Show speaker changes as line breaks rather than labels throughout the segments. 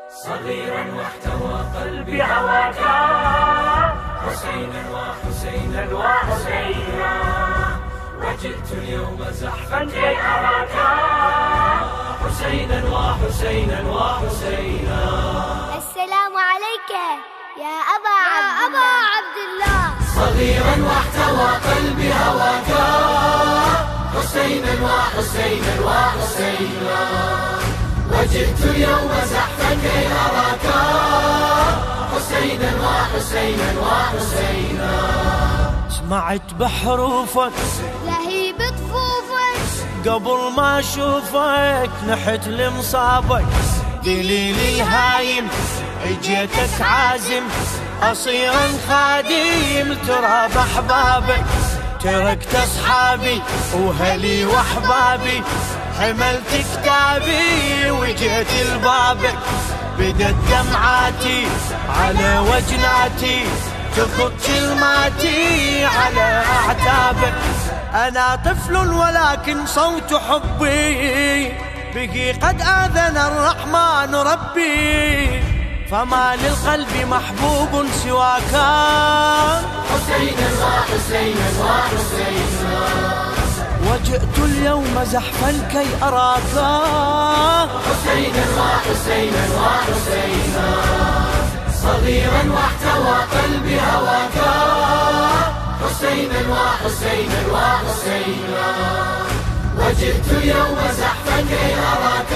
صغيرا واحتوى قلبي هواك، حسينا وحسينا وحسينا، وجئت اليوم زحفا كي أراك، حسينا وحسينا وحسينا.
السلام عليك يا أبا عبد الله.
صغيرا واحتوى قلبي هواك، حسينا وحسينا وحسينا، وجئت اليوم زحفا كي أراك، حسينا وحسينا وحسينا. سمعت بحروفك
لهيب طفوفك،
قبل ما أشوفك نحت لمصابك، دليل الهايم اجيتك عازم، أصيرا خادم تراب أحبابك، تركت أصحابي وهلي وأحبابي، حملت كتابي وجيت لبابك، بدت دمعاتي على وجناتي، تخط كلماتي على أعتابك. أنا طفل ولكن صوت حبي بقي قد آذن الرحمن ربي، فما للقلب محبوب سواك،
حسينا وحسينا وحسينا،
وجئت اليوم زحفا كي أراك،
حسينا وحسينا وحسينا، صغيرا واحتوى قلبي هواك، حسينا وحسينا وحسينا، وجئت اليوم زحفا كي أراك،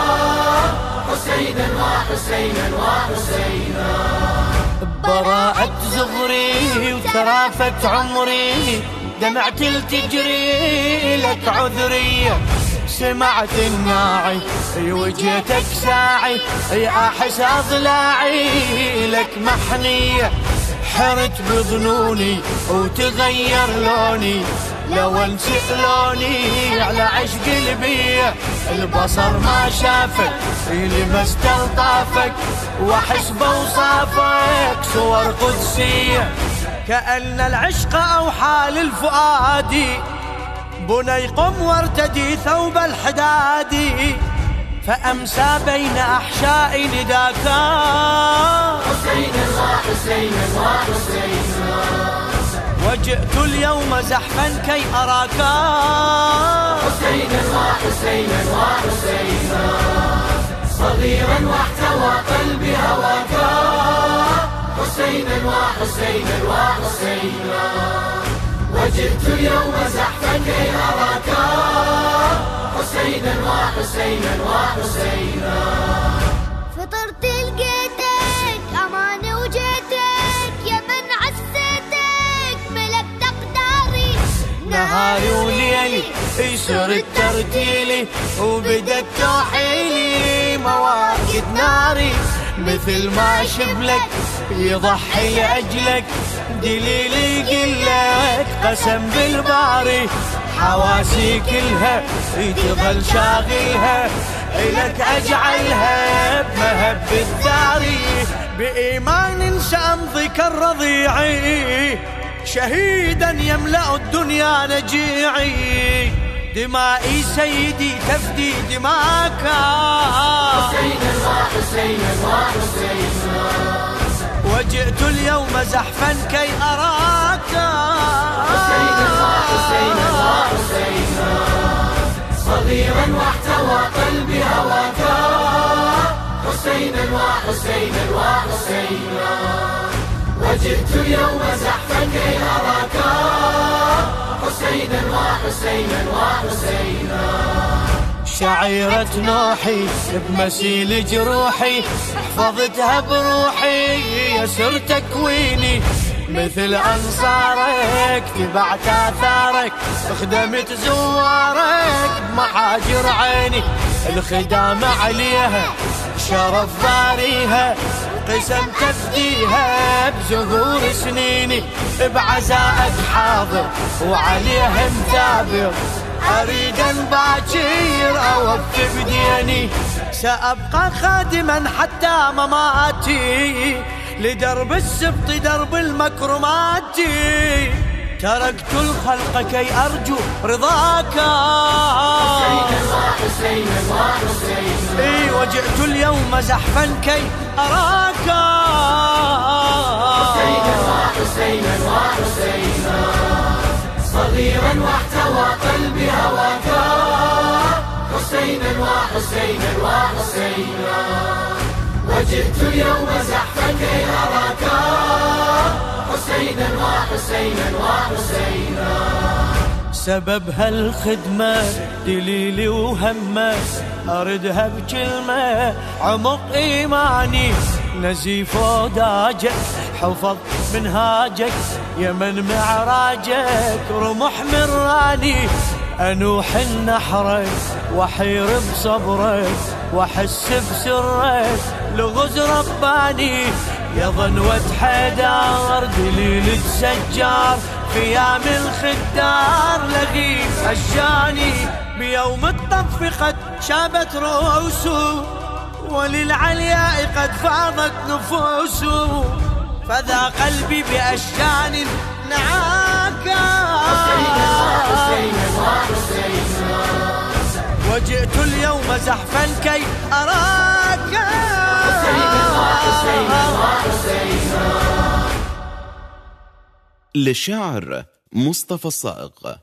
حسينا وحسينا وحسينا.
براءة زغري وترافت عمري، دمعت التجري لك عذرية، سمعت الناعي وجيتك ساعي، أحس أضلاعي لك محنية، حرت بظنوني وتغير لوني، لو انسئ لوني على عشق البية، البصر ما شافك لمست الطافك، واحس بوصافك صور قدسية، كأن العشق أوحى للفؤاد، بني قم وارتدي ثوب الحداد، فأمسى بين أحشاء نداك،
حسينا وحسينا وحسينا،
وجئت اليوم زحفا كي أراك،
حسينا وحسينا وحسينا، صغيرا واحتوى قلبي هواك، حسينا وحسينا وحسينا، وجئت اليوم زحفا كي أراك، حسينا وحسينا وحسينا. فطرت لقيتك أمانة وجيتك، يا من عزتك ملكت أقداري،
نهاري وليلي صرت ترتيلي، وبدت توحيلي مواقد ناري، مثل ما شبلك يضحي لأجلك، دليلي يقلك قسم بالباري، حواسي كلها تظل شاغلها، إلك أجعلها بمهب الداري، بإيمان سأمضي كالرضيعي، شهيدا يملأ الدنيا نجيعي، دمائي سيدي تفدي دماك،
حسينا وحسينا وحسينا،
وجئت اليوم زحفا كي أراك،
حسينا وحسينا وحسينا، صغيرا واحتوى قلبي هواك، حسينا وحسينا وحسينا، وجئت اليوم زحفا كي أراك، حسينا وحسينا وحسينا.
شعيرة نوحي بمسيل جروحي، حفظتها بروحي يسر تكويني، مثل أنصارك تبعت آثارك، خدمت زوارك بمحاجر عيني، الخدامة عليها شرف باريها، قسم تفديها بزهور سنيني، بعزائك حاضر وعليها مثابر، أريد أن باكر أوفي بديني، سأبقى خادما حتى مماتي، لدرب السبط درب المكرمات، تركت الخلق كي أرجو رضاك،
حسينا وحسينا وحسينا،
وجئت اليوم زحفا كي أراك
حسينا وحسينا وحسينا صغيرا واحتوى قلبي هواك حسينا وحسينا وحسينا وجئت اليوم زحفا كي أراك حسينا وحسينا وحسينا
سبب هالخدمة دليلي وهمة أردها بكلمة عمق إيماني نزيف وداجك حفظ منهاجك يمن معراجك رمح من راني أنوح النحرك وحير بصبرك وأحس بسرك لغز رباني يا ظنوة حيدار دليل السجار خيام الخدار لغيب أشجاني بيوم الطف قد شابت رؤوس وللعلياء قد فاضت نفوس فذا قلبي بأشجان نعاك وجئت اليوم زحفا كي أراك
للشاعر مصطفى الصائغ.